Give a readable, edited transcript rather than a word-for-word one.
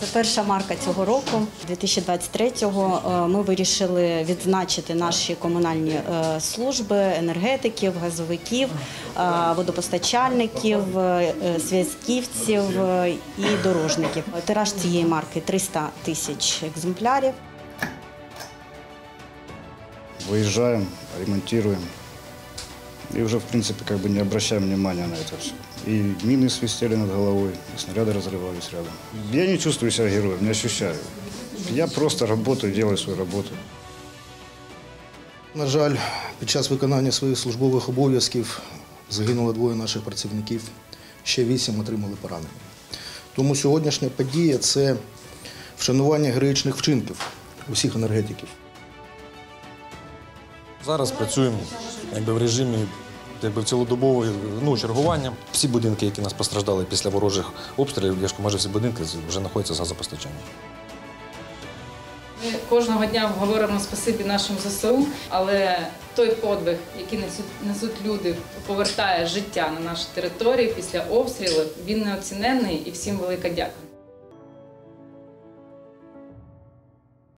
Це перша марка цього року. 2023-го ми вирішили відзначити наші комунальні служби, енергетиків, газовиків, водопостачальників, зв'язківців і дорожників. Тираж цієї марки 300 тисяч екземплярів. Выезжаем, ремонтируем. И уже, в принципе, не обращаем внимания на это все. И мины свистели над головой, и снаряды разрывались рядом. Я не чувствую себя героем, не ощущаю. Я просто работаю, делаю свою работу. На жаль, під час виконання своїх службових обов'язків загинуло 2 наших працівників, ще 8 отримали поранення. Тому сьогоднішня подія – це вшанування героїчних вчинків усіх енергетиків. Зараз працюємо в режимі цілодобового чергування. Всі будинки, які нас постраждали після ворожих обстрілів, майже всі будинки вже знаходяться з газопостачанням. Ми кожного дня говоримо спасибі нашим ЗСУ, але той подвиг, який несуть люди, повертає життя на наші території після обстрілів, він неоціненний і всім велика дяка.